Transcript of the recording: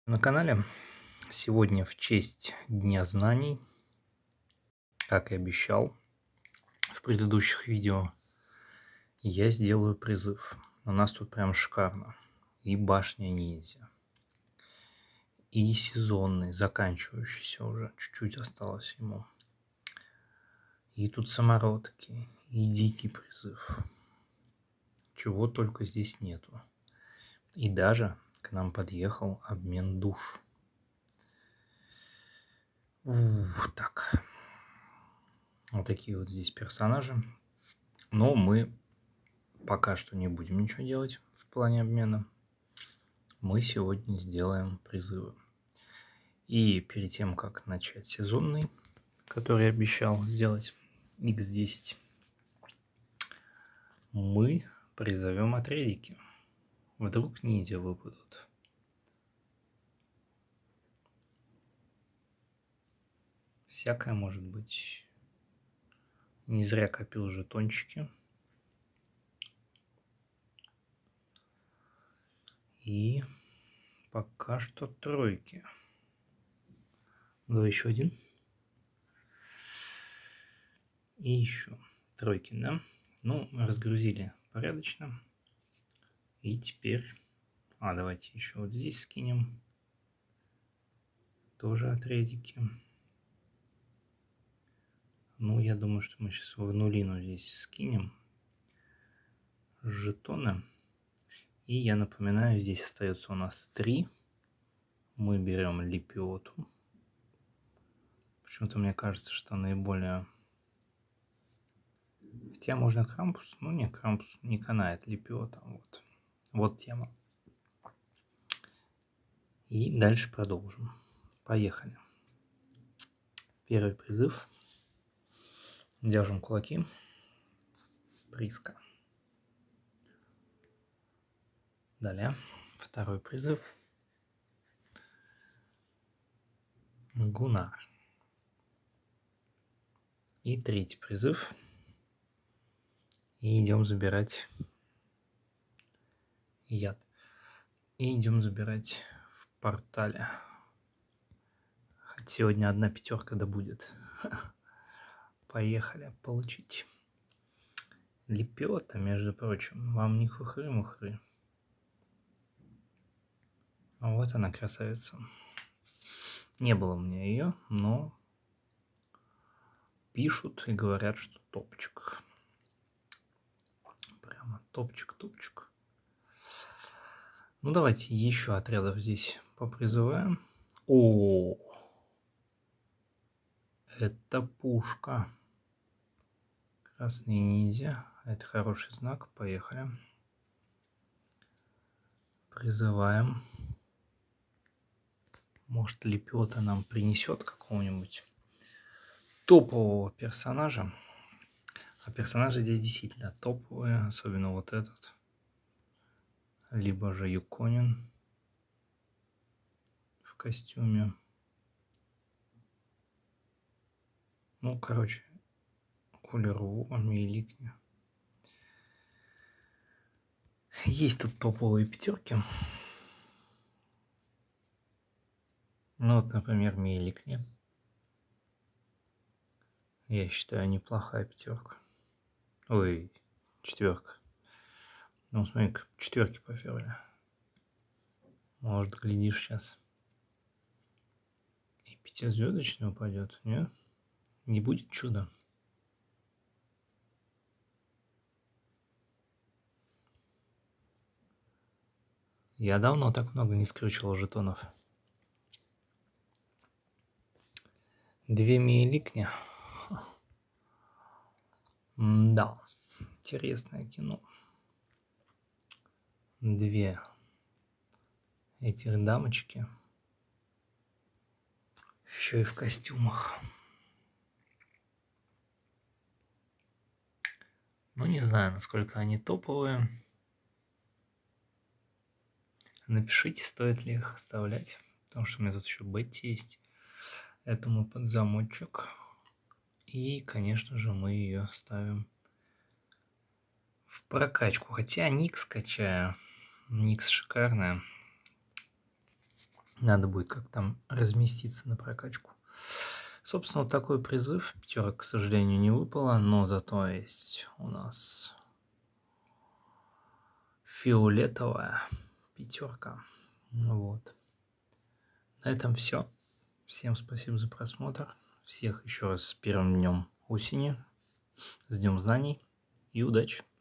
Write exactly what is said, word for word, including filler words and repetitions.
На канале. Сегодня в честь Дня знаний, как и обещал в предыдущих видео, я сделаю призыв. У нас тут прям шикарно. И башня ниндзя, и сезонный, заканчивающийся уже, чуть-чуть осталось ему. И тут самородки, и дикий призыв. Чего только здесь нету. И даже к нам подъехал обмен душ. Ух, так. Вот такие вот здесь персонажи. Но мы пока что не будем ничего делать в плане обмена. Мы сегодня сделаем призывы. И перед тем, как начать сезонный, который я обещал сделать, икс десять, мы призовем отрядики. Вдруг ниндзя выпадут. Всякое может быть. Не зря копил жетончики. И пока что тройки. Давай еще один. И еще тройки, да? Ну, разгрузили порядочно. И теперь... А, давайте еще вот здесь скинем. Тоже отрядики. Ну, я думаю, что мы сейчас в нулину здесь скинем жетоны. И я напоминаю, здесь остается у нас три. Мы берем лепиоту. Почему-то мне кажется, что наиболее... Хотя можно крампус. Ну, не, крампус не канает, лепиота. Вот. Вот тема. И дальше продолжим. Поехали. Первый призыв. Держим кулаки. Приска. Далее. Второй призыв. Гунар. И третий призыв. И идем забирать яд. И идем забирать в портале. Хоть сегодня одна пятерка да будет. Поехали получить. Лепиота, между прочим, вам не хухры-мухры. А вот она, красавица. Не было у меня ее, но пишут и говорят, что топчик. Прямо топчик-топчик. Ну, давайте еще отрядов здесь попризываем. О, это пушка. Красный ниндзя. Это хороший знак. Поехали. Призываем. Может, лепиота нам принесет какого-нибудь топового персонажа. А персонажи здесь действительно топовые. Особенно вот этот. Либо же Юконин в костюме. Ну, короче, Кулеру, Миликни. Есть тут топовые пятерки. Ну, вот, например, Миликни. Я считаю, неплохая пятерка. Ой, четверка. Ну, смотри, четверки поферли. Может, глядишь сейчас. И пятизвездочный упадет, нет? Не будет чуда. Я давно так много не скручивал жетонов. Две миликни. Да, интересное кино. Две этих дамочки. Еще и в костюмах. Ну, не знаю, насколько они топовые. Напишите, стоит ли их оставлять. Потому что у меня тут еще Бетти есть. Этому под замочек. И, конечно же, мы ее ставим в прокачку. Хотя Никс качаю. Никс шикарная. Надо будет как там разместиться на прокачку. Собственно, вот такой призыв. Пятерка, к сожалению, не выпала, но зато есть у нас фиолетовая пятерка. Вот. На этом все. Всем спасибо за просмотр. Всех еще раз с первым днем осени. С Днем знаний и удачи!